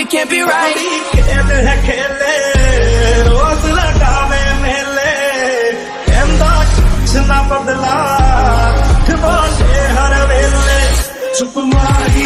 can't be right. खेल है खेले रोज लगावे मेले कहंदा कुछ ना बदला बोले हर वेले चुप मारी